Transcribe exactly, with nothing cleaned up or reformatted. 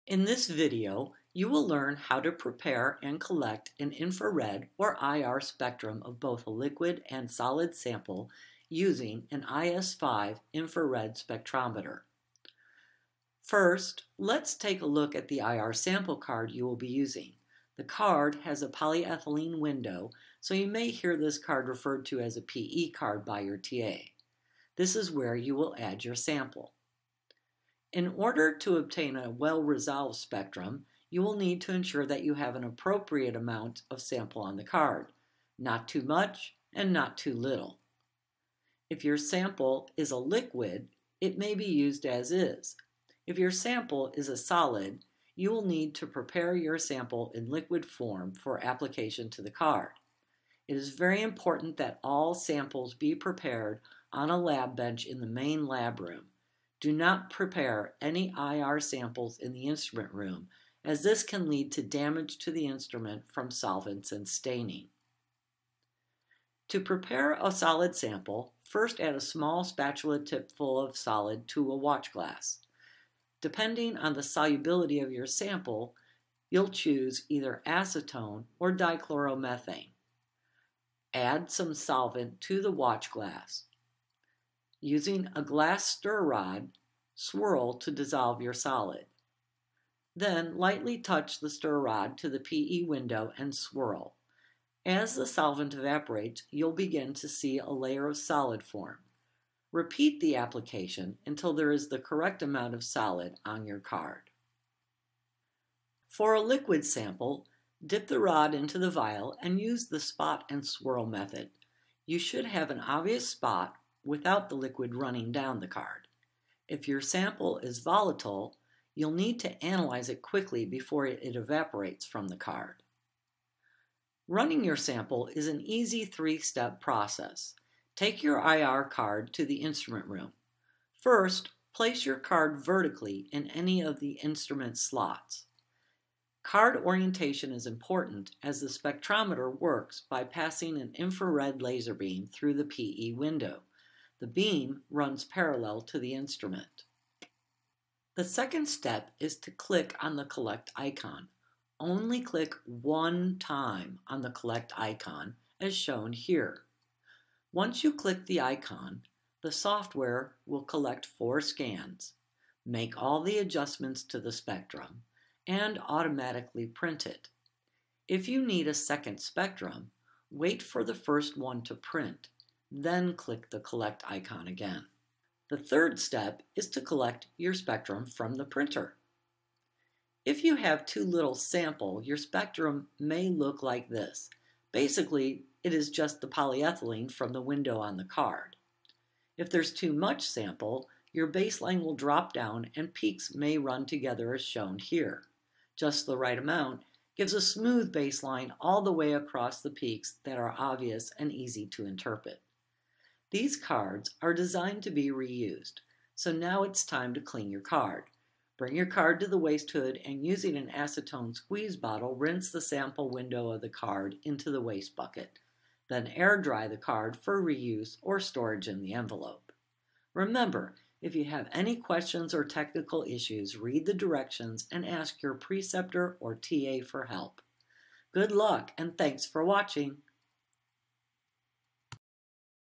In this video, you will learn how to prepare and collect an infrared or I R spectrum of both a liquid and solid sample using an I S five infrared spectrometer. First, let's take a look at the I R sample card you will be using. The card has a polyethylene window, so you may hear this card referred to as a P E card by your T A. This is where you will add your sample. In order to obtain a well-resolved spectrum, you will need to ensure that you have an appropriate amount of sample on the card, not too much and not too little. If your sample is a liquid, it may be used as is. If your sample is a solid, you will need to prepare your sample in liquid form for application to the card. It is very important that all samples be prepared on a lab bench in the main lab room. Do not prepare any I R samples in the instrument room, as this can lead to damage to the instrument from solvents and staining. To prepare a solid sample, first add a small spatula tip full of solid to a watch glass. Depending on the solubility of your sample, you'll choose either acetone or dichloromethane. Add some solvent to the watch glass. Using a glass stir rod, swirl to dissolve your solid. Then lightly touch the stir rod to the P E window and swirl. As the solvent evaporates, you'll begin to see a layer of solid form. Repeat the application until there is the correct amount of solid on your card. For a liquid sample, dip the rod into the vial and use the spot and swirl method. You should have an obvious spot without the liquid running down the card. If your sample is volatile, you'll need to analyze it quickly before it evaporates from the card. Running your sample is an easy three-step process. Take your I R card to the instrument room. First, place your card vertically in any of the instrument slots. Card orientation is important as the spectrometer works by passing an infrared laser beam through the P E window. The beam runs parallel to the instrument. The second step is to click on the Collect icon. Only click one time on the Collect icon, as shown here. Once you click the icon, the software will collect four scans, make all the adjustments to the spectrum, and automatically print it. If you need a second spectrum, wait for the first one to print. Then click the Collect icon again. The third step is to collect your spectrum from the printer. If you have too little sample, your spectrum may look like this. Basically, it is just the polyethylene from the window on the card. If there's too much sample, your baseline will drop down and peaks may run together as shown here. Just the right amount gives a smooth baseline all the way across the peaks that are obvious and easy to interpret. These cards are designed to be reused, so now it's time to clean your card. Bring your card to the waste hood and using an acetone squeeze bottle, rinse the sample window of the card into the waste bucket. Then air dry the card for reuse or storage in the envelope. Remember, if you have any questions or technical issues, read the directions and ask your preceptor or T A for help. Good luck and thanks for watching.